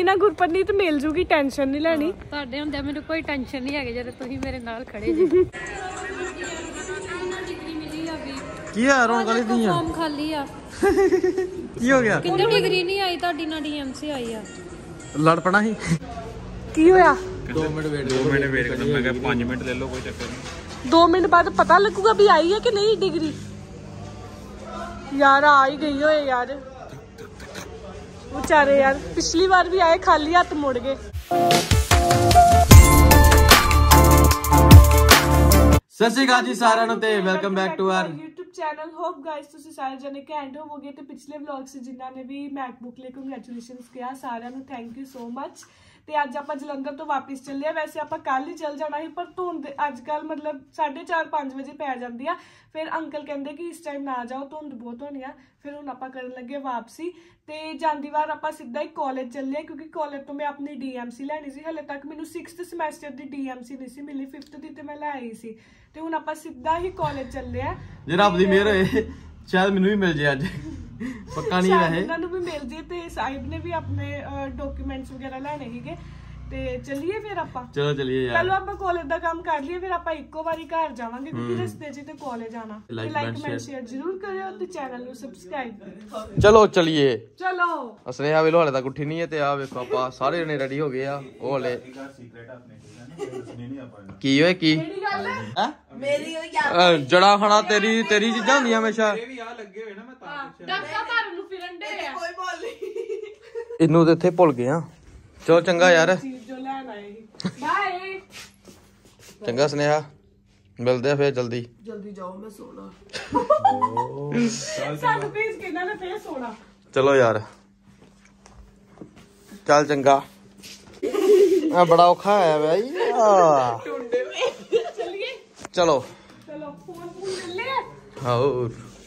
ਕੋਈ ਨਾ ਗੁਰਪ੍ਰੀਤ ਮਿਲ ਜੂਗੀ, ਟੈਨਸ਼ਨ ਨਹੀਂ ਲੈਣੀ। ਤੁਹਾਡੇ ਹੁੰਦੇ ਮੈਨੂੰ ਕੋਈ ਟੈਨਸ਼ਨ ਨਹੀਂ ਹੈਗੀ ਜਦੋਂ ਤੁਸੀਂ ਮੇਰੇ ਨਾਲ ਖੜੇ ਜੀ। ਕੀ ਆ ਰੌਣ ਵਾਲੀ ਦੀ ਆ? ਫਾਰਮ ਖਾਲੀ ਆ। ਕੀ ਹੋ ਗਿਆ? ਕਿੰਨੀ ਡਿਗਰੀ ਨਹੀਂ ਆਈ ਤੁਹਾਡੀ, ਨਾ ਡੀਐਮਸੀ ਆਈ ਆ। ਲੜ ਪਣਾ ਸੀ। ਕੀ ਹੋਇਆ? 2 ਮਿੰਟ ਵੇਟ ਕਰਨਾ। ਮੈਂ ਕਿਹਾ 5 ਮਿੰਟ ਲੈ ਲਓ, ਕੋਈ ਚੱਕਰ ਨਹੀਂ। 2 ਮਿੰਟ बाद पता लगूगा भी आई है कि नहीं डिग्री। यार आ ही गई होए यार, बेचारे यार पिछली बार भी आए खाली हाथ मुड़ गए। सत श्री अकाल जी साਰਿਆਂ ਨੂੰ ਤੇ welcome back to our YouTube channel. Hope guys ਤੁਸੀਂ ਸਾਰੇ ਜਣੇ ਘੈਂਟ ਹੋਵੋਗੇ ਤੇ ਪਿਛਲੇ ਵਲੌਗ ਸੇ ਜਿਨ੍ਹਾਂ ਨੇ ਵੀ ਮੈਕਬੁੱਕ ਲਈ ਕੰਗ੍ਰੈਚੁਲੇਸ਼ਨਸ ਕਿਹਾ, ਸਾਰਿਆਂ ਨੂੰ ਥੈਂਕ ਯੂ ਸੋ ਮਚ। ਤੇ ਅੱਜ ਆਪਾਂ ਜਲੰਧਰ ਤੋਂ ਵਾਪਿਸ ਚੱਲੇ ਆ। ਵੈਸੇ ਆਪਾਂ ਕੱਲ ਹੀ ਚੱਲ ਜਾਣਾ ਸੀ, ਪਰ ਧੁੰਦ ਅੱਜ ਕੱਲ ਮਤਲਬ 4:30-5 ਵਜੇ ਪੈ ਜਾਂਦੀ ਆ। ਫਿਰ ਅੰਕਲ ਕਹਿੰਦੇ ਕਿ ਇਸ ਟਾਈਮ ਨਾ ਜਾਓ, ਧੁੰਦ ਬਹੁਤ ਹੋਣੀ ਆ। ਫਿਰ ਹੁਣ ਆਪਾਂ ਕਰਨ ਲੱਗੇ ਵਾਪਸੀ। ਤੇ ਜਾਂਦੀ ਵਾਰ ਆਪਾਂ ਸਿੱਧਾ ਹੀ ਕਾਲਜ ਚੱਲੇ, ਕਿਉਂਕਿ ਕਾਲਜ ਤੋਂ ਮੈਂ ਆਪਣੀ ਡੀਐਮਸੀ ਲੈਣੀ ਸੀ। ਹਲੇ ਤੱਕ ਮੈਨੂੰ 6th ਸਮੈਸਟਰ ਦੀ ਡੀਐਮਸੀ ਨਹੀਂ ਸੀ ਮਿਲੀ, 5th ਦੀ ਤੇ ਮੈਂ ਲੈ ਆਈ ਸੀ। ਤੇ ਹੁਣ ਆਪਾਂ ਸਿੱਧਾ ਹੀ ਕਾਲਜ ਚੱਲੇ ਆ। ਜੇ ਰੱਬ ਦੀ ਮਿਹਰ ਹੋਏ ਸ਼ਾਇਦ ਮੈਨੂੰ ਵੀ ਮਿਲ ਜੇ ਅੱਜ, ਪੱਕਾ ਨਹੀਂ ਵੈਸੇ ਇਹਨਾਂ ਨੂੰ ਵੀ ਮਿਲ ਜੇ। ਤੇ ਸਾਹਿਬ ਨੇ ਵੀ ਆਪਣੇ ਡਾਕੂਮੈਂਟਸ ਵਗੈਰਾ ਲੈਣੇ ਸੀਗੇ। ਤੇ ਚੱਲੀਏ ਫਿਰ ਆਪਾਂ। ਚਲੋ ਚੱਲੀਏ ਯਾਰ। ਚਲੋ ਆਪਾਂ ਕਾਲਜ ਦਾ ਕੰਮ ਕਰ ਲਈਏ, ਫਿਰ ਆਪਾਂ ਇੱਕੋ ਵਾਰੀ ਘਰ ਜਾਵਾਂਗੇ, ਕਿਉਂਕਿ ਰਸਤੇ 'ਚ ਤੇ ਕਾਲਜ ਆਣਾ। ਲਾਈਕ ਕਮੈਂਟ ਸ਼ੇਅਰ ਜ਼ਰੂਰ ਕਰਿਓ ਤੇ ਚੈਨਲ ਨੂੰ ਸਬਸਕ੍ਰਾਈਬ ਕਰਿਓ। ਚਲੋ ਚੱਲੀਏ। ਚਲੋ ਅਸਨੇਹਾ ਵੇਲੋ ਹਾਲੇ ਤੱਕ ਉੱਠੀ ਨਹੀਂ ਹੈ ਤੇ ਆ ਵੇਖੋ ਆਪਾਂ ਸਾਰੇ ਜਣੇ ਰੈਡੀ ਹੋ ਗਏ ਆ। ਉਹ ਹਲੇ ਕੀ ਹੋਏ ਕੀ ਮੇਰੀ ਉਹ ਜੜਾ ਖਾਣਾ ਤੇਰੀ ਚੀਜ਼ਾਂ ਹੁੰਦੀਆਂ ਹਮੇਸ਼ਾ। ਇਹ ਵੀ ਆ ਲੱਗੇ ਹੋਏ ਨਾ, ਮੈਂ ਤਾਂ ਡਾਕਟਰ ਘਰ ਨੂੰ ਫਿਰਨ ਦੇ ਆ। ਕੋਈ ਬੋਲ ਨਹੀਂ, ਇਹਨੂੰ ਤੇ ਇੱਥੇ ਭੁੱਲ ਗਏ ਆ। ਚਲੋ ਚੰਗਾ ਯਾਰ, ਜੋ ਲੈਣ ਆਏ। ਬਾਏ। ਚੰਗਾ ਸਨੇਹਾ, ਮਿਲਦੇ ਆ ਫੇਰ ਜਲਦੀ ਜਾਓ, ਮੈਂ ਸੋਣਾ। ਸਾਨੂੰ ਭੇਜ ਕੇ ਇਹਨਾਂ ਨੇ ਫੇਰ ਸੋਣਾ। ਚਲੋ ਯਾਰ, ਚੱਲ ਚੰਗਾ। ਆ ਬੜਾ ਔਖਾ ਆਇਆ ਬਾਈ। ਚੱਲੀਏ। ਚਲੋ ਫੋਨ ਲੈ ਲੈ। ਹੋਰ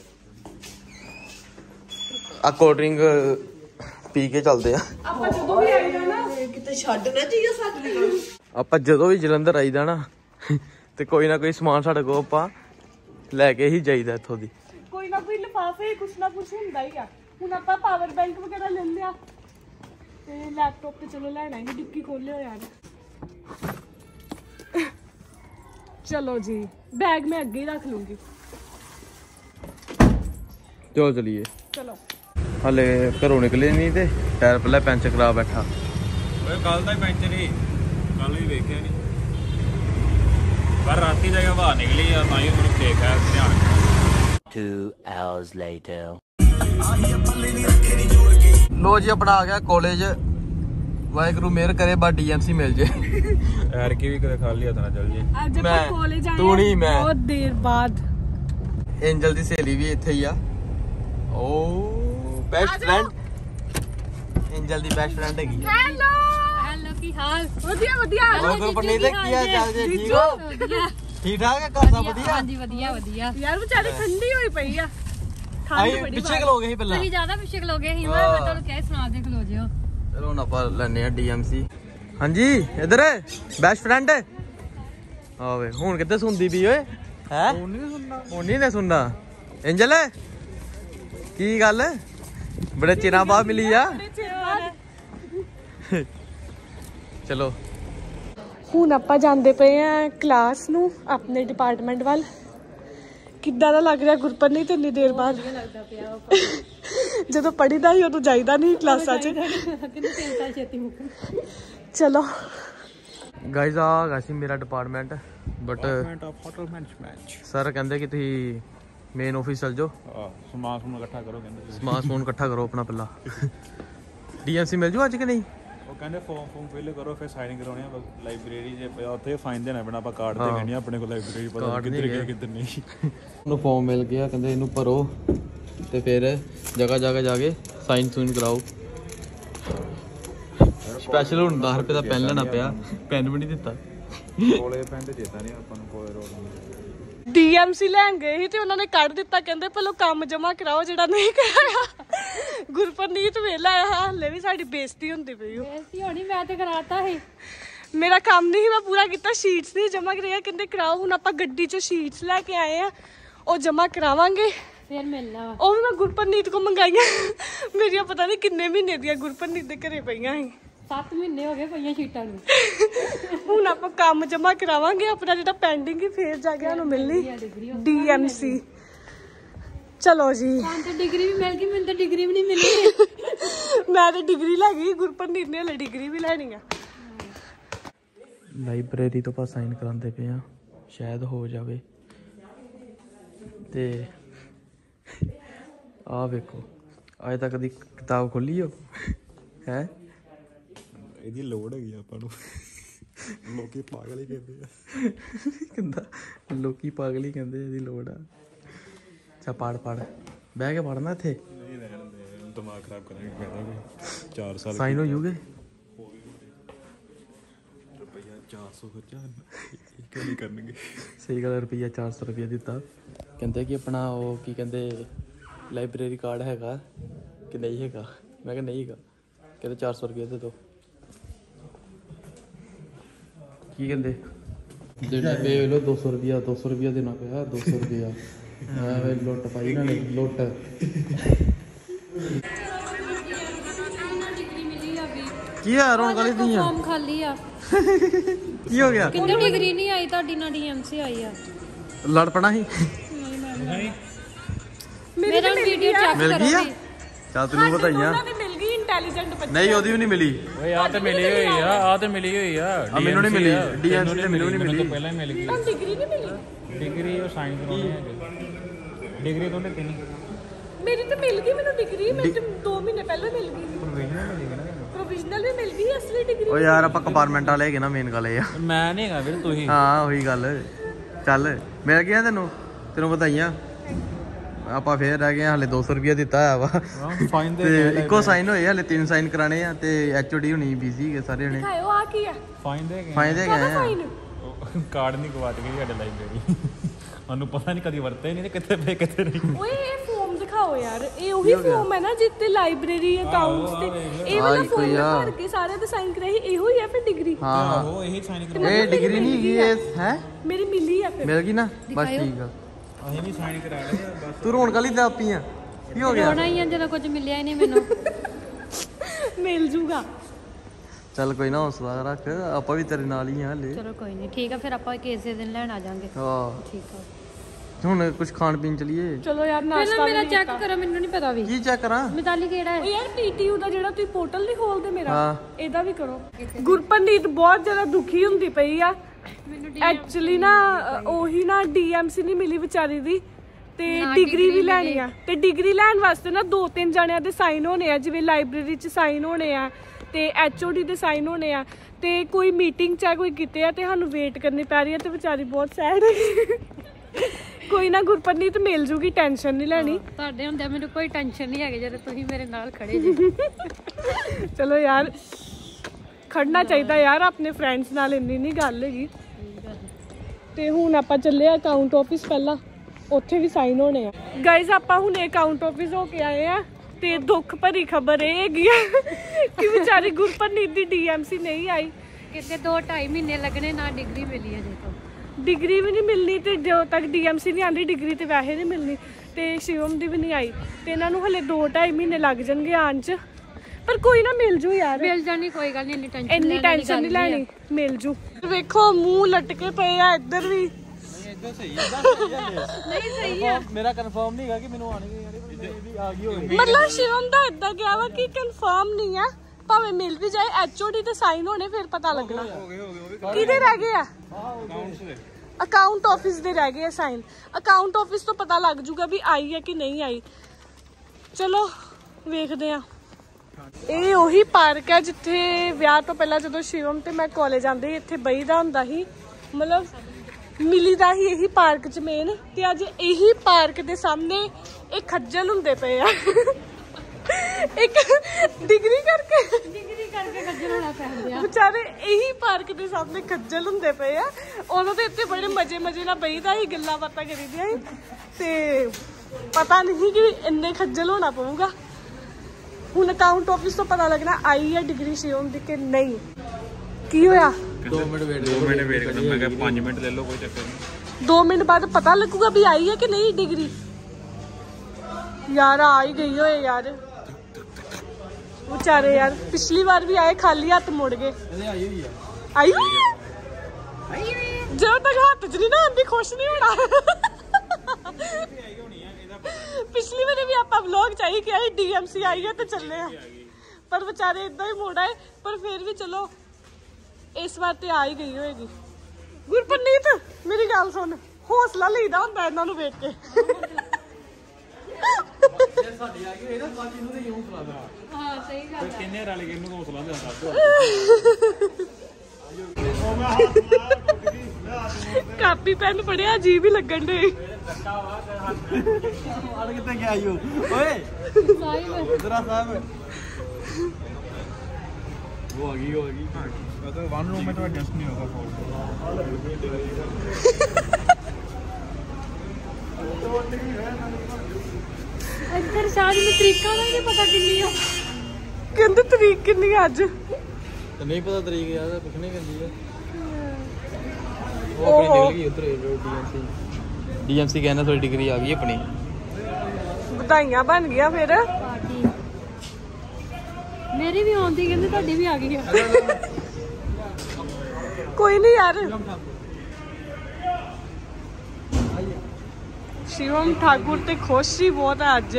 ਆ ਕੋਲਡ ਡਰਿੰਕ ਪੀ ਕੇ ਚੱਲਦੇ ਆ। ਆਪਾਂ ਜਦੋਂ ਵੀ ਆਈਦਾ ਨਾ ਕਿਤੇ ਛੱਡ ਨਾ ਜੀਓ ਸਾਡੇ ਨਾਲ। ਆਪਾਂ ਜਦੋਂ ਵੀ ਜਲੰਧਰ ਆਈਦਾ ਨਾ ਤੇ ਕੋਈ ਨਾ ਕੋਈ ਸਮਾਨ ਸਾਡੇ ਕੋਲ ਆਪਾਂ ਲੈ ਕੇ ਹੀ ਜਾਈਦਾ ਇੱਥੋਂ ਦੀ। ਕੋਈ ਨਾ ਕੋਈ ਲਿਫਾਫੇ ਕੁਛ ਨਾ ਕੁਛ ਹੁੰਦਾ ਹੀ ਆ। ਹੁਣ ਆਪਾਂ ਪਾਵਰ ਬੈਂਕ ਵਗੈਰਾ ਲੈ ਲਿਆ ਤੇ ਲੈਪਟਾਪ ਤੇ ਚਲੋ ਲੈਣਾ ਹੀ, ਡਿੱਕੀ ਖੋਲਿਓ ਯਾਰ। ਚਲੋ ਜੀ, बैग मैं अगे ही रख लूंगी। चलो चलिए। चलो हले घरों निकले नहीं थे, टायर पहले पंचर करा बैठा। कल का ही पंचर ही, कल भी वेख्या नहीं, पर राती जगह हवा निकली और ना ही मैंने देखा ध्यान। 2 hours later लो जी अपना आ गया कॉलेज। वाहेगुरु मेहर करे बा डीएमसी मिल जे। यार की भी कदे खाली हथ ना चल जे। आज अपन कॉलेज आए तू नहीं मैं बहुत देर बाद। एंजल दी सहेली भी इथे ही आ। ओ बेस्ट फ्रेंड एंजल दी बेस्ट फ्रेंड हैगी। हेलो हेलो की हाल? ਵਧੀਆ ਵਧੀਆ। और गुरपनीत की हाल चाल जे? ठीक हो? ठीक ठाक है घर सब बढ़िया? हां जी बढ़िया बढ़िया। यार बेचारी ठंडी होई पई आ। ठंड बड़ी पीछे खलो गए पहला। ਤੁਸੀਂ ਜ਼ਿਆਦਾ ਪਿੱਛੇ ਖਲੋਗੇ ਸੀ, ਮੈਂ ਤੁਹਾਨੂੰ ਕਹਿ ਸੁਣਾ ਦੇ ਖਲੋ ਜਿਓ। चलो ना ਆਪਾਂ ਲੈਣੇ ਆ ਡੀਐਮਸੀ। ਹਾਂਜੀ ਇਧਰ ਬੈਸਟ ਫਰੈਂਡ ਆਵੇ ਹੁਣ ਕਿੱਥੇ ਸੁਣਦੀ ਵੀ ਓਏ ਹੈ? ਹੁਣ ਨਹੀਂ ਸੁਣਨਾ। ਐਂਜਲ ਕੀ ਗੱਲ ਬੜੇ ਚਿਰਾਂ ਬਾਅਦ ਮਿਲੀ ਆ। ਚਲੋ ਹੁਣ ਆਪਾਂ ਜਾਂਦੇ ਪਏ ਆ ਕਲਾਸ ਨੂੰ, ਆਪਣੇ ਡਿਪਾਰਟਮੈਂਟ ਵੱਲ। ਕਿੱਦਾਂ ਦਾ ਲੱਗ ਰਿਹਾ ਗੁਰਪ੍ਰੀਤ ਇੰਨੀ ਦੇਰ ਬਾਅਦ? ਜਦੋਂ ਪੜ੍ਹੀਦਾ ਸੀ ਉਦੋਂ ਜਾਈਦਾ ਨਹੀਂ ਕਲਾਸਾਂ 'ਚ। ਚਲੋ ਗਾਇਜ਼ ਆ ਗਾ ਸੀ ਮੇਰਾ ਡਿਪਾਰਟਮੈਂਟ, ਬਟ ਸਰ ਕਹਿੰਦੇ ਕਿ ਤੁਸੀਂ ਮੇਨ ਆਫਿਸ ਚਲ ਜਾਓ, ਸਮਾਨ ਸਮੂਨ ਇਕੱਠਾ ਕਰੋ। ਕਹਿੰਦੇ ਸਮਾਨ ਇਕੱਠਾ ਕਰੋ ਆਪਣਾ ਪਹਿਲਾਂ। ਡੀਐਮਸੀ ਮਿਲ ਜੂ ਅੱਜ ਕਿ ਨਹੀਂ? ਉਹ ਕਹਿੰਦੇ ਫਾਰਮ ਫਿਲ ਕਰੋ, ਫਿਰ ਸਾਈਨ ਕਰਾਉਣੇ ਆ ਲਾਇਬ੍ਰੇਰੀ ਜੇ ਉੱਥੇ ਫਾਈਨ ਦੇਣਾ ਪੈਣਾ। ਆਪਾਂ ਕਾਰਡ ਤੇ ਕਹਿੰਦੇ ਆਪਣੇ ਕੋਲ ਲਾਇਬ੍ਰੇਰੀ ਪਤਾ ਕਿੱਧਰ ਗਏ ਕਿੱਧਰ ਨਹੀਂ। ਉਹਨੂੰ ਫਾਰਮ ਮਿਲ ਗਿਆ, ਕਹਿੰਦੇ ਇਹਨੂੰ ਭਰੋ ਤੇ ਫਿਰ ਜਗ੍ਹਾ ਜਾ ਕੇ ਸਾਈਨ ਸੂਨ ਕਰਾਓ। ਸਪੈਸ਼ਲ ਹੁਣ 10 ਰੁਪਏ ਦਾ ਪੈਨ ਲੈਣਾ ਪਿਆ, ਪੈਨ ਵੀ ਨਹੀਂ ਦਿੱਤਾ। ਕੋਲੇ ਪੈਨ ਤੇ ਦੇਤਾ ਨਹੀਂ ਆਪਾਂ ਨੂੰ ਕੋਲੇ ਰੋਡ। ਡੀਐਮਸੀ ਲੈਣ ਗਏ ਸੀ ਤੇ ਉਹਨਾਂ ਨੇ ਕੱਢ ਦਿੱਤਾ, ਕਹਿੰਦੇ ਪਹਿਲਾਂ ਕੰਮ ਜਮਾ ਕਰਾਓ ਜਿਹੜਾ ਨਹੀਂ ਕਰਾਇਆ। ਗੁਰਪ੍ਰੀਤ ਵੇਲਾ ਹਾਲੇ ਵੀ ਸਾਡੀ ਬੇਇੱਜ਼ਤੀ ਹੁੰਦੀ ਪਈ। ਬੇਇੱਜ਼ਤੀ ਹੋਣੀ, ਮੈਂ ਤੇ ਕਰਾਤਾ ਸੀ। ਮੇਰਾ ਕੰਮ ਨਹੀਂ, ਮੈਂ ਪੂਰਾ ਕੀਤਾ। ਸ਼ੀਟਸ ਨਹੀਂ ਜਮਾ ਕਰਾਇਆ, ਕਹਿੰਦੇ ਕਰਾਓ। ਹੁਣ ਆਪਾਂ ਗੱਡੀ 'ਚ ਸ਼ੀਟਸ ਲੈ ਕੇ ਆਏ ਆ, ਉਹ ਜਮਾ ਕਰਾਵਾਂਗੇ ਫਿਰ ਮਿਲਣਾ ਵਾ। ਉਹ ਵੀ ਮੈਂ ਗੁਰਪ੍ਰੀਤ ਕੋ ਮੰਗਾਈਆਂ। ਮੇਰੀਆਂ ਪਤਾ ਨਹੀਂ ਕਿੰਨੇ ਮਹੀਨੇ ਦੀਆਂ ਗੁਰਪ੍ਰੀਤ ਦੇ ਘਰੇ ਪਈਆਂ ਸੀ। 7 ਮਹੀਨੇ ਹੋ ਗਏ ਪਈਆਂ ਸ਼ੀਟਾਂ ਨੂੰ। ਹੁਣ ਆਪਾਂ ਕੰਮ ਜਮਾ ਕਰਾਵਾਂਗੇ ਆਪਣਾ ਜਿਹੜਾ ਪੈਂਡਿੰਗ ਹੀ, ਫੇਰ ਜਾ ਕੇ ਸਾਨੂੰ ਮਿਲਣੀ DMC। ਚਲੋ ਜੀ, ਤਾਂ ਤੇ ਡਿਗਰੀ ਵੀ ਮਿਲ ਗਈ, ਮੈਨੂੰ ਤਾਂ ਡਿਗਰੀ ਵੀ ਨਹੀਂ ਮਿਲੀ। ਮੈਂ ਤੇ ਡਿਗਰੀ ਲੈ ਗਈ, ਗੁਰਪ੍ਰੀਤ ਨੇ ਹਲੇ ਡਿਗਰੀ ਵੀ ਲੈਣੀ ਆ। ਲਾਇਬ੍ਰੇਰੀ ਤੋਂ ਆਪਾਂ ਸਾਈਨ ਕਰਾਉਂਦੇ ਪਏ ਆ, ਸ਼ਾਇਦ ਹੋ ਜਾਵੇ। ਤੇ ਆ ਵੇਖੋ, ਅਜੇ ਤੱਕ ਦੀ ਕਿਤਾਬ ਖੋਲੀ ਹੋ ਹੈ। ਇਹਦੀ ਲੋੜ ਹੈਗੀ ਆਪਾਂ ਨੂੰ, ਲੋਕੀ ਪਾਗਲ ਹੀ ਕਹਿੰਦੇ ਆ। ਕਹਿੰਦਾ ਲੋਕੀ ਪਾਗਲ ਹੀ ਕਹਿੰਦੇ, ਇਹਦੀ ਲੋੜ ਆ। ਅੱਛਾ ਪੜ ਬਹਿ ਕੇ ਪੜਨਾ ਇੱਥੇ, ਨਹੀਂ ਰਹਿਣ ਦੇ, ਦਿਮਾਗ ਖਰਾਬ ਕਰਾਂਗੇ। ਕਹਿੰਦਾ 4 ਸਾਲ ਸਾਈਨ ਹੋ ਜੂਗੇ। ਰੁਪਈਆ 400 ਖਰਚਾ ਕਿਉਂ ਨਹੀਂ ਕਰਨਗੇ। ਸਹੀ ਗੱਲ, ਰੁਪਈਆ 400 ਰੁਪਈਆ ਦਿੱਤਾ। ਕਹਿੰਦੇ ਕਿ ਆਪਣਾ ਉਹ ਕੀ ਕਹਿੰਦੇ ਲਾਇਬ੍ਰੇਰੀ ਕਾਰਡ ਹੈਗਾ ਕਿ ਨਹੀਂ ਹੈਗਾ। ਮੈਂ ਕਿਹਾ ਨਹੀਂ ਹੈਗਾ। ਕਹਿੰਦੇ 400 ਰੁਪਈਆ ਦੇ ਦਿਓ। ਕੀ ਕਹਿੰਦੇ ਦੇਣਾ ਪਏ ਲੋ 200 ਰੁਪਈਆ ਦੇਣਾ ਪਿਆ। 200 ਰੁਪਈਆ ਲੁੱਟ ਪਾਈ ਇਹਨਾਂ ਨੇ, ਲੁੱਟ। ਕੀ ਆ ਰੌਣਕ ਵਾਲੀ ਦੀਆਂ ਫਾਰਮ ਖਾਲੀ ਆ। ਕੀ ਹੋ ਗਿਆ? ਕਿੰਨੀ ਡਿਗਰੀ ਨਹੀਂ ਆਈ ਤੁਹਾਡੀ, ਨਾ DMC ਆਈ ਆ। ਲੜ ਪਣਾ ਸੀ। ਮੇਰਾ ਵੀਡੀਓ ਚੈੱਕ ਮਿਲ ਗਈ ਆ? ਕਰੋ। ਚੱਲ ਤੈਨੂੰ ਬਤਾਈਆਂ। ਉਹਨਾਂ ਦੀ ਮਿਲ ਗਈ ਇੰਟੈਲੀਜੈਂਟ ਬੱਚੇ। ਨਹੀਂ ਉਹਦੀ ਵੀ ਨਹੀਂ ਮਿਲੀ। ਓਏ ਆ ਤੇ ਮਿਲੀ ਹੋਈ ਆ, ਆ ਤੇ ਮਿਲੀ ਹੋਈ ਆ। ਮੈਨੂੰ ਨਹੀਂ ਮਿਲੀ, DMC ਤੇ ਮੈਨੂੰ ਨਹੀਂ ਮੈਨੂੰ ਮਿਲੀ। ਤਾਂ ਪਹਿਲਾਂ ਹੀ ਮਿਲ ਗਈ। ਤੁਹਾਨੂੰ ਡਿਗਰੀ ਨਹੀਂ ਮਿਲੀ? ਡਿਗਰੀ ਉਹ ਸਾਈਨ ਕਰਾਉਣੀ ਹੈ। ਡਿਗਰੀ ਤੋਂ ਲੈਤੀ ਨਹੀਂ, ਮੇਰੀ ਤਾਂ ਮਿਲ ਗਈ ਮੈਨੂੰ ਡਿਗਰੀ। ਮੈਨੂੰ ਤਾਂ 2 ਮਹੀਨੇ ਪਹਿਲਾਂ ਮਿਲ ਗਈ। ਪ੍ਰੋਵੀਜ਼ਨਲ ਮਿਲੀ ਨਾ। ਪ੍ਰੋਵਿਜ਼ਨਲ ਵੀ ਮਿਲ ਗਈ, ਅਸਲੀ ਡਿਗਰੀ। ਓ ਯਾਰ ਆਪਾਂ ਕੰਪਾਰਟਮੈਂਟ ਵਾਲੇ ਹੈਗੇ ਨਾ, ਮੇਨ ਗੱਲ ਇਹ ਆ। ਮੈਂ ਨਹੀਂ ਹੈਗਾ ਵੀਰ, ਤੁਸੀਂ। ਹਾਂ ਉਹੀ ਗੱਲ। ਚੱਲ ਮਿਲ ਗਿਆ ਤੈਨੂੰ ਬਤਾਈਆਂ। ਆਪਾਂ ਫੇਰ ਰਹਿ ਗਏ ਹਲੇ 200 ਰੁਪਇਆ ਦਿੱਤਾ ਹੋਇਆ ਵਾ। ਫਾਈਨ ਤੇ ਇੱਕੋ ਸਾਈਨ ਹੋਏ ਹਲੇ 3 ਸਾਈਨ ਕਰਾਣੇ ਆ। ਤੇ HOD ਹੁਣੀ ਬਿਜ਼ੀ ਹੈਗੇ ਸਾਰੇ ਜਣੇ। ਦਿਖਾਓ ਆ ਕੀ ਆ? ਫਾਈਨ ਦੇ ਗਏ ਫਾਈਨ ਦੇ ਗਏ ਆ। ਕਾਰਡ ਨਹੀਂ ਗਵਾਚ ਗਈ ਸਾਡੇ ਲਾਇਬ੍ਰੇਰੀ। ਸਾਨੂੰ ਪਤਾ ਨਹੀਂ ਕਦੀ ਵਰਤੇ ਨਹੀਂ, ਕਿੱਥੇ ਪਏ ਕਿੱਥੇ ਨਹੀਂ। ਓਏ ਇਹ ਫਾਰਮ ਦਿਖਾਓ ਯਾਰ। ਇਹ ਉਹੀ ਫਾਰਮ ਹੈ ਨਾ ਜਿੱਤੇ ਲਾਇਬ੍ਰੇਰੀ ਅਕਾਊਂਟਸ ਤੇ ਇਹ ਵਾਲਾ ਫਾਰਮ ਭਰ ਕੇ ਸਾਰੇ ਤੇ ਸਾਈਨ ਕਰਾਈ। ਇਹੋ ਹੀ ਆ ਫਿਰ ਡਿਗਰੀ। ਹਾਂ ਉਹ ਇਹੀ ਸਾਈਨ ਕਰਾ। ਇਹ ਡਿਗਰੀ ਨਹੀਂ ਹੈਗੀ ਇਹ ਹੈ। ਮੇਰੀ ਮਿਲੀ ਆ ਫਿਰ। ਮਿਲ ਗਈ ਨਾ, ਬਸ ਠੀਕ ਆ। ਅਸੀਂ ਵੀ ਸਾਈਨ ਕਰਾ ਲਏ ਆ ਬਸ। ਤੂੰ ਰੌਣਕ ਵਾਲੀ ਦਾ ਪੀ ਆ। ਕੀ ਹੋ ਗਿਆ? ਰੋਣਾ ਹੀ ਆ ਜਦੋਂ ਕੁਝ ਮਿਲਿਆ ਹੀ ਨਹੀਂ ਮੈਨੂੰ। ਮਿਲ ਜੂਗਾ। ਚੱਲ ਕੋਈ ਨਾ, ਹੌਸਲਾ ਰੱਖ, ਆਪਾਂ ਵੀ ਤੇਰੇ ਨਾਲ ਹੀ ਆ ਹਲੇ। ਚਲੋ ਕੋਈ ਨਹੀਂ, ਠੀਕ ਆ। ਫਿਰ ਆਪਾਂ ਕਿਸੇ ਦਿਨ ਲੈਣ ਆ ਜਾਾਂਗੇ। ਹਾਂ ਠੀਕ ਆ। ਹੁਣ ਕੁਝ ਖਾਣ ਪੀਣ ਚਲੀਏ। ਚਲੋ ਯਾਰ ਪਹਿਲਾਂ ਨਾਸ਼ਤਾ ਮੇਰਾ ਚੈੱਕ ਕਰੋ, ਮੈਨੂੰ ਨਹੀਂ ਪਤਾ ਵੀ ਕੀ ਚੈੱਕ ਕਰਾਂ? ਮਿਤਾਲੀ ਕਿਹੜਾ ਹੈ। ਓ ਯਾਰ PTU ਦਾ ਜਿਹੜਾ ਤੁਸੀਂ ਪੋਰਟਲ ਨਹੀਂ ਖੋਲਦੇ ਮੇਰਾ, ਹਾਂ। ਇਹਦਾ ਵੀ ਕਰੋ। ਗੁਰਪ੍ਰੀਤ ਬਹੁਤ ਜ਼ਿਆਦਾ ਦੁਖੀ ਹੁੰਦੀ ਪਈ ਆ। ਐਕਚੁਅਲੀ ਨਾ ਉਹੀ ਨਾ DMC ਨਹੀਂ ਮਿਲੀ ਵਿਚਾਰੀ ਦੀ, ਤੇ ਡਿਗਰੀ ਵੀ ਲੈਣੀ ਆ। ਤੇ ਡਿਗਰੀ ਲੈਣ ਵਾਸਤੇ ਨਾ 2-3 ਜਣਿਆਂ ਦੇ ਸਾਈਨ ਹੋਣੇ ਆ, ਜਿਵੇਂ ਲਾਇਬ੍ਰੇਰੀ 'ਚ ਸਾਈਨ ਹੋਣੇ ਆ ਤੇ HOD ਦੇ ਸਾਈਨ ਹੋਣੇ ਆ। ਤੇ ਕੋਈ ਮੀਟਿੰਗ 'ਚ ਆ, ਕੋਈ ਕਿਤੇ ਆ, ਤੇ ਸਾਨੂੰ ਵੇਟ ਕਰਨੀ ਪੈ ਰਹੀ ਹੈ। ਤੇ ਵਿਚਾਰੀ ਬਹੁਤ ਸੈਡ ਹੈ। ਕੋਈ ਨਾ ਗੁਰਪ੍ਰੀਤ ਮਿਲ ਜੂਗੀ, ਟੈਨਸ਼ਨ ਨਹੀਂ ਲੈਣੀ। ਤੁਹਾਡੇ ਹੁੰਦੇ ਮੈਨੂੰ ਕੋਈ ਟੈਨਸ਼ਨ ਨਹੀਂ ਹੈਗੀ ਜਦੋਂ ਤੁਸੀਂ ਮੇਰੇ ਨਾਲ ਖੜੇ ਜੀ। ਚਲੋ ਯਾਰ ਖੜਨਾ ਚਾਹੀਦਾ ਯਾਰ ਆਪਣੇ ਫਰੈਂਡਸ ਨਾਲ, ਇੰਨੀ ਨਹੀਂ ਗੱਲ ਹੈਗੀ। ਤੇ ਹੁਣ ਆਪਾਂ ਚੱਲੇ ਆ ਅਕਾਊਂਟ ਆਫਿਸ, ਪਹਿਲਾਂ ਉੱਥੇ ਵੀ ਸਾਈਨ ਹੋਣੇ ਆ। ਗਾਇਜ਼ ਆਪਾਂ ਹੁਣ ਅਕਾਊਂਟ ਆਫਿਸ ਹੋ ਕੇ ਆਏ ਆ। ਤੇ ਦੁੱਖ ਭਰੀ ਖਬਰ ਇਹ ਹੈਗੀ ਆ ਕਿ ਵਿਚਾਰੀ ਗੁਰਪ੍ਰੀਤ ਦੀ DMC ਨਹੀਂ ਆਈ। ਕਿਤੇ 2-2.5 ਮਹੀਨੇ ਲੱਗਣੇ, ਨਾ ਡਿਗਰੀ ਮਿਲੀ ਅਜੇ ਤੋਂ। ਡਿਗਰੀ ਵੀ ਨਹੀਂ ਮਿਲਣੀ ਤੇ ਜਦੋਂ ਤੱਕ DMC ਨਹੀਂ ਆਉਂਦੀ ਡਿਗਰੀ ਤੇ ਵੈਸੇ ਨਹੀਂ ਮਿਲਣੀ। ਤੇ ਸ਼ਿਵਮ ਦੀ ਵੀ ਨਹੀਂ ਆਈ ਤੇ ਇਹਨਾਂ ਨੂੰ ਹਲੇ 2-2.5 ਮਹੀਨੇ ਲੱਗ ਜਾਣਗੇ ਆਉਣ 'ਚ। ਪਰ ਕੋਈ ਨਾ ਮਿਲ ਜੂ ਯਾਰ, ਮਿਲ ਜਾਣੀ, ਕੋਈ ਗੱਲ ਨਹੀਂ। ਇੰਨੀ ਟੈਨਸ਼ਨ ਨਹੀਂ ਲੈਣੀ, ਮਿਲ ਜੂ। ਵੇਖੋ ਮੂੰਹ ਲਟਕੇ ਪਏ ਆ ਇੱਧਰ ਵੀ। ਇਦਾਂ ਸਹੀ ਨਹੀਂ ਸਹੀ ਆ। ਮੇਰਾ ਕਨਫਰਮ ਨਹੀਂ ਹੈਗਾ ਕਿ ਮੈਨੂੰ ਆਣਗੇ ਯਾਰ, ਇਹ ਆ ਗਈ ਹੋਈ। ਮਤਲਬ ਸ਼ਿਵਮ ਦਾ ਇਦਾਂ ਗਿਆ ਵਾ ਕਿ ਕਨਫਰਮ ਨਹੀਂ ਆ, ਭਾਵੇਂ ਮਿਲ ਵੀ ਜਾਏ। HOD ਤੇ ਸਾਈਨ ਹੋਣੇ ਫਿਰ ਪਤਾ ਲੱਗਣਾ। ਕਿਹਦੇ ਰਹਿ ਗਏ ਆ? ਅਕਾਊਂਟ ਆਫਿਸ ਦੇ ਰਹਿ ਗਏ ਆ ਸਾਈਨ। ਅਕਾਊਂਟ ਆਫਿਸ ਤੋਂ ਪਤਾ ਲੱਗ ਜੂਗਾ ਵੀ ਆਈ ਹੈ ਕਿ ਨਹੀਂ ਆਈ। ਚਲੋ ਵੇਖਦੇ ਆ। ਇਹ ਉਹੀ ਪਾਰਕ ਹੈ ਜਿੱਥੇ ਵਿਆਹ ਤੋਂ ਪਹਿਲਾਂ ਜਦੋਂ ਸ਼ਿਵਮ ਤੇ ਮੈਂ ਕਾਲਜ ਆਉਂਦੇ ਇੱਥੇ ਬਈਦਾ ਹੁੰਦਾ ਸੀ, ਮਤਲਬ ਮਿਲੀਦਾ ਹੀ ਇਹੀ ਪਾਰਕ 'ਚ ਮੇਨ। ਤੇ ਅੱਜ ਇਹੀ ਪਾਰਕ ਦੇ ਸਾਹਮਣੇ ਇਹ ਖੱਜਲ ਹੁੰਦੇ ਪਏ ਆ। ਇੱਕ ਡਿਗਰੀ ਕਰਕੇ ਖੱਜਲ ਹੋਣਾ ਪੈਂਦਾ। ਵਿਚਾਰੇ ਇਹੀ ਪਾਰਕ ਦੇ ਸਾਹਮਣੇ ਖੱਜਲ ਹੁੰਦੇ ਪਏ ਆ। ਉਦੋਂ ਤੇ ਇੱਥੇ ਬੜੇ ਮਜ਼ੇ ਨਾਲ ਬਈਦਾ ਹੀ, ਗੱਲਾਂ ਬਾਤਾਂ ਕਰੀਦੀਆਂ ਸੀ। ਤੇ ਪਤਾ ਨਹੀਂ ਕਿ ਇੰਨੇ ਖੱਜਲ ਹੋਣਾ ਪਊਗਾ। ਹੁਣ ਅਕਾਊਂਟ ਆਫਿਸ ਤੋਂ ਪਤਾ ਲੱਗਣਾ ਆਈ ਹੈ ਡਿਗਰੀ ਸ਼ਿਵਮ ਦੀ ਕਿ ਨਹੀਂ। ਕੀ ਹੋਇਆ? 2 ਮਿੰਟ ਵੇਟ ਕਰਨਾ। ਮੈਂ ਕਿਹਾ 5 ਮਿੰਟ ਲੈ ਲਓ, ਕੋਈ ਚੱਕਰ ਨਹੀਂ। 2 ਮਿੰਟ ਬਾਅਦ ਪਤਾ ਲੱਗੂਗਾ ਵੀ ਆਈ ਹੈ ਕਿ ਨਹੀਂ ਡਿਗਰੀ। ਯਾਰ ਆ ਹੀ ਗਈ ਹੋਏ ਯਾਰ। बेचारे यार पिछली बार भी आए खाली हाथ मुड़ गए। आई हुई है जब तक हाथ च नहीं ना आंदी खुश नहीं होना। पिछली बार भी आप व्लॉग चाहिए कि आई डीएमसी आई है तो चले हैं, पर बेचारे इदा ही मोड़ आए। पर फिर भी चलो इस बार तो आ ही गई होगी। गुरपरनीत मेरी गल सुन, हौसला लईदा हुंदा इन्हां नूं वेख के। हाँ सही गल है। किन्ने रल के इन्नू हौसला देंदा कापी पेन पढ़िया अजीब ही लगन दे। वो आ गई तो वन रूम में तो एडजस्ट नहीं होगा फोन। इधर शादी में तरीका का नहीं पता किन्नी है। कहंदे तरीक किन्नी अज तो नहीं पता तरीक यार कुछ नहीं करती है। वो ओहो। अपनी निकल गई उधर डीएमसी कहना थोड़ी डिग्री आ गई अपनी। बधाइयां बन गया फिर। पार्टी मेरी भी आउंदी कहंदे ਤੁਹਾਡੀ भी आ गई है। कोई नहीं यार शिवम ठाकुर ते खुश ही बहुत है अज।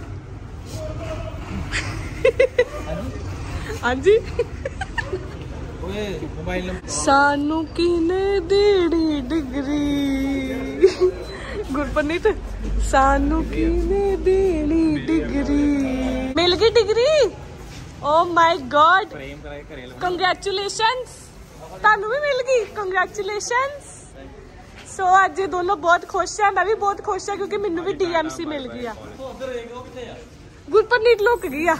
हाँ जी ओए मोबाइल नंबर सानू किने देनी डिग्री गुरपरनीत सानू किने देनी डिग्री मिल गई degree. Oh my god congratulations Tanu भी मिल गई कंग्रेचुलेशंस। सो आज ये दोनों बहुत खुश है, मैं भी बहुत खुश है क्योंकि मैनू भी डीएमसी मिल गया। गुरपरनीत लुक गया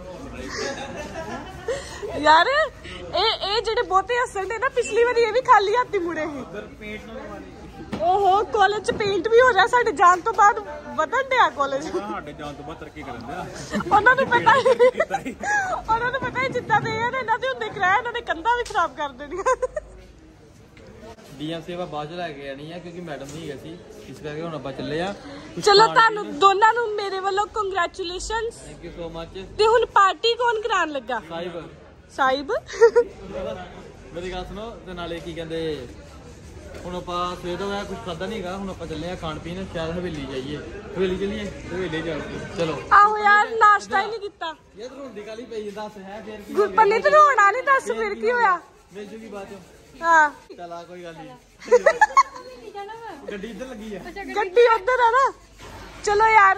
यार ए जेडे बहुते हसन ने ना पिछली बार ये भी खाली हाथी मुड़े ही। ओहो कॉलेज च पेंट भी हो रहा साडे जान तो बाद वधन दिया कॉलेज। ਸਾਡੇ ਜਾਣ ਤੋਂ ਬਾਅਦ ਤਰੱਕੀ ਕਰਨ ਦਿਆ ਉਹਨਾਂ ਨੂੰ ਪਤਾ ਹੈ ਜਿੱਦਾਂ ਦੇ ਇਹਨਾਂ ਦੇ ਹੁੰਦੇ ਕਿਰਾਇਆ ਇਹਨਾਂ ਨੇ ਕੰਧਾਂ ਵੀ ਖਰਾਬ ਕਰ ਦੇਣੀਆਂ। ਡੀਐਮਸੀ ਆਪਾਂ ਬਾਅਦ ਚ ਲੈ ਕੇ ਆਣੀ ਆ ਕਿਉਂਕਿ ਮੈਡਮ ਨਹੀਂ ਗਏ ਸੀ ਇਸ ਕਰਕੇ ਹੁਣ ਆਪਾਂ ਚੱਲੇ ਆ। ਚਲੋ ਤੁਹਾਨੂੰ ਦੋਨਾਂ ਨੂੰ ਮੇਰੇ ਵੱਲੋਂ congratulations. Thank you so much. ਤੇ ਹੁਣ ਪਾਰਟੀ ਕੌਣ ਕਰਾਉਣ ਲੱਗਾ? ਸਾਹਿਬ ਮੇਰੀ ਗੱਲ ਸੁਣੋ ਤੇ ਨਾਲੇ ਕੀ ਕਹਿੰਦੇ ਹੁਣ ਆਪਾਂ ਸਵੇਰ ਤੋਂ ਕੁਝ ਖਾਦਾ ਨਹੀਂਗਾ, ਹੁਣ ਆਪਾਂ ਚੱਲੇ ਆ ਖਾਣ ਪੀਣ ਸ਼ਾਇਦ ਹਵੇਲੀ ਜਾਈਏ। ਹਵੇਲੀ ਚੱਲੀਏ ਹਵੇਲੀ ਚੱਲਦੇ ਚਲੋ। ਆਹੋ ਯਾਰ ਨਾਸ਼ਤਾ ਹੀ ਨਹੀਂ ਕੀਤਾ ਯਾਰ ਰੋਂਦੀ ਕਾਲੀ ਪਈ ਦੱਸ ਹੈ ਫਿਰ ਕੀ ਗੁਰਪਰਨੀਤ ਰੋਣਾ ਨਹੀਂ ਦੱਸ ਫਿਰ ਕੀ ਹੋਇਆ? ਮਿਲ ਜੂਗੀ ਬਾਅਦ ਚ। ਹਾਂ ਚੱਲ ਆ ਕੋਈ ਗੱਲ ਨਹੀਂ ਗੱਡੀ ਇੱਧਰ ਲੱਗੀ ਆ। ਗੱਡੀ ਉੱਧਰ ਆ ਨਾ। ਚਲੋ ਯਾਰ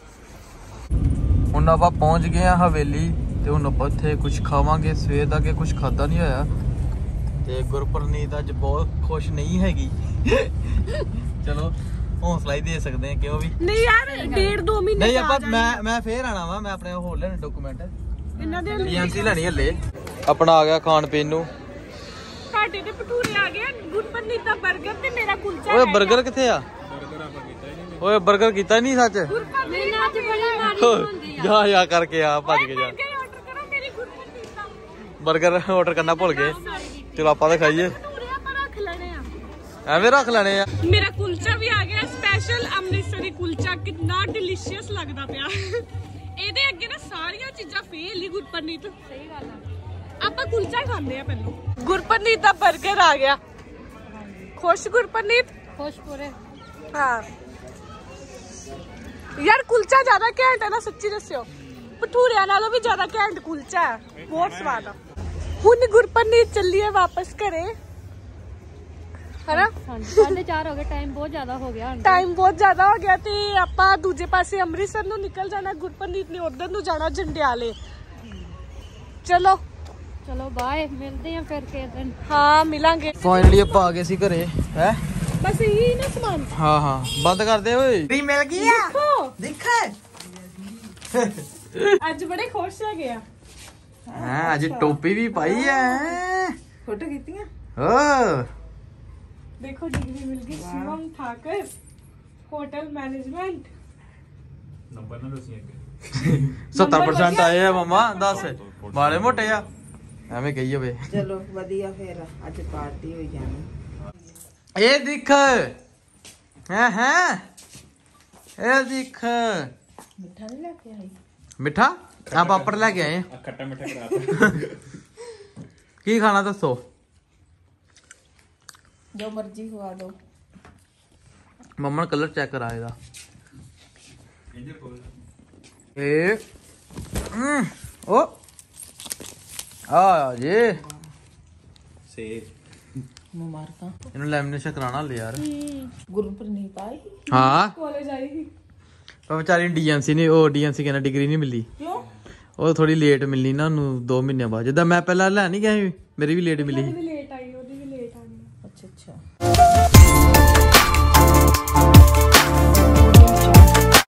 ਹੁਣ ਆਪਾਂ ਪਹੁੰਚ ਗਏ ਆ ਹਵੇਲੀ ਤੇ ਹੁਣ ਆਪਾਂ ਇੱਥੇ ਕੁਝ ਖਾਵਾਂਗੇ। ਸਵੇਰ ਦਾ ਕਿ ਕੁਝ ਖਾਦਾ ਨਹੀਂ ਹੋਇਆ ਤੇ ਗੁਰਪਰਨੀਤ ਅੱਜ ਬਹੁਤ ਖੁਸ਼ ਨਹੀਂ ਹੈਗੀ। ਚਲੋ ਹੌਸਲਾ ਹੀ ਦੇ ਸਕਦੇ ਆ ਕਿਉਂ ਵੀ ਨਹੀਂ ਯਾਰ 1.5-2 ਮਹੀਨੇ ਨਹੀਂ ਆਪਾਂ ਮੈਂ ਫੇਰ ਆਣਾ ਵਾ। ਮੈਂ ਆਪਣੇ ਹੋਰ ਲੈਣੇ ਡਾਕੂਮੈਂਟ ਇਹਨਾਂ ਦੇ ਡੀਐਮਸੀ ਲੈਣੀ ਹੱਲੇ। ਆਪਣਾ ਆ ਗਿਆ ਖਾਣ ਪੀਣ ਨੂੰ। ਸਾਡੇ ਦੇ ਭਟੂਰੇ ਆ ਗਏ। ਗੁਰਪਰਨੀਤ ਦਾ 버ਗਰ ਤੇ ਮੇਰਾ ਕੁਲਚਾ। ਓਏ 버ਗਰ ਕਿੱਥੇ ਆ? ਓਏ 버ਗਰ ਕੀਤਾ ਨਹੀਂ ਸੱਚ। ਮੇਰੇ ਨਾਲ ਤੇ ਬੜੀ ਮਾਰੀ ਹੁੰਦੀ ਆ। ਜਾ ਕਰਕੇ ਆ ਭੱਜ ਕੇ ਜਾ। ਆਰਡਰ ਕਰੋ ਮੇਰੀ ਗੁਰਪਰਨੀਤ ਦਾ 버ਗਰ ਆਰਡਰ ਕਰਨਾ ਭੁੱਲ ਗਏ। ਚਲੋ ਆਪਾਂ ਤਾਂ ਖਾਈਏ। ਭਟੂਰੇ ਆਪਾਂ ਰੱਖ ਲੈਣੇ ਆ ਐਵੇਂ ਰੱਖ ਲੈਣੇ ਆ। ਮੇਰਾ ਕੁਲਚਾ ਵੀ ਆ ਗਿਆ ਸਪੈਸ਼ਲ ਅੰਮ੍ਰਿਤਸਰੀ ਕੁਲਚਾ। ਕਿੰਨਾ ਡਿਲੀਸ਼ੀਅਸ ਲੱਗਦਾ ਪਿਆ। ਇਹਦੇ ਅੱਗੇ ਨਾ ਸਾਰੀਆਂ ਚੀਜ਼ਾਂ ਫੇਲ ਹੀ ਗੁਰਪਰਨੀਤ। ਸਹੀ ਗੱਲ ਆ। ਆਪਾਂ ਕੁਲਚਾ ਖਾਂਦੇ ਆ ਪਹਿਲਾਂ। ਗੁਰਪਰਨੀਤ ਦਾ 버ਗਰ ਆ ਗਿਆ। ਖੁਸ਼ ਗੁਰਪਰਨੀਤ? ਖੁਸ਼ ਪੂਰੇ। ਹਾਂ यार कुलचा ज्यादा घैंट है ना सच्ची दस्यो। भटूरिया नालों भी ज्यादा घैंट कुलचा है, बहुत स्वाद है। हुन गुरपरनीत चलिए वापस घरे है ना। 4:30 हो गए टाइम बहुत ज्यादा हो गया। टाइम बहुत ज्यादा हो गया ते आपां दूजे पासे अमृतसर नूं निकल जाना। गुरपरनीत ने उधर नूं जाना जंडियाले। चलो चलो बाय मिलते हैं फिर के दिन। हाँ मिलांगे। फाइनली ਆਪਾਂ ਆ ਗਏ ਸੀ ਘਰੇ ਹੈ। बस यही ना सामान। ਹਾਂ ਹਾਂ ਬੰਦ ਕਰ ਦੇ ਓਏ। मिल गया देख आज बड़े खुश है गया। ਹਾਂ ਅੱਜ ਟੋਪੀ ਵੀ ਪਾਈ ਐ। फोटो खींचियां ਓ देखो डिग्री मिल गई Shivam Thakar hotel management. Number ਨਾ ਦੱਸੀ ਅੱਗੇ 70% ਆਏ ਆ ਮਮਾ ਦੱਸ ਵਾਲੇ ਮੋਟੇ ਆ ਐਵੇਂ ਕਹੀ ਹੋਵੇ। चलो वधिया फिर आज पार्टी हो जानी। ਇਹ ਦੇਖ ਹੈ ਇਹ ਦੇਖ मिठा नहीं लेके आई ਮਿੱਠਾ ਆ ਪਾਪੜ ਲੈ ਕੇ ਆਏ ਆ। ਖੱਟਾ ਮਿੱਠਾ ਕਰਾਤਾ। ਕੀ ਖਾਣਾ ਦੱਸੋ? ਜੋ ਮਰਜ਼ੀ ਖਵਾ ਦੋ। ਮੰਮਾ ਕਲਰ ਚੈੱਕ ਕਰਾ ਇਹਦਾ। ਇਹ ਓ ਆ ਜੇ ਮੁਬਾਰਕਾਂ। ਇਹਨੂੰ ਲੈਮੀਨੇਸ਼ਨ ਕਰਾਣਾ ਲੈ ਯਾਰ। ਗੁਰਪ੍ਰੀਤ ਆਈ ਹਾਂ ਕਾਲਜ ਆਈ ਸੀ। ਪਰ ਵਿਚਾਰੀ ਨੂੰ ਡੀਐਮਸੀ ਨਹੀਂ, ਉਹ ਡੀਐਮਸੀ ਕਹਿੰਦਾ ਡਿਗਰੀ ਨਹੀਂ ਮਿਲੀ। ਕਿਉਂ? ਉਹ ਥੋੜੀ ਲੇਟ ਮਿਲਣੀ ਨਾ ਉਹਨੂੰ 2 ਮਹੀਨਿਆਂ ਬਾਅਦ। ਜਿੱਦਾਂ ਮੈਂ ਪਹਿਲਾਂ ਲੈ ਨਹੀਂ ਗਿਆ ਸੀ, ਮੇਰੀ ਵੀ ਲੇਟ ਮਿਲੀ ਸੀ। ਲੇਟ ਆਈ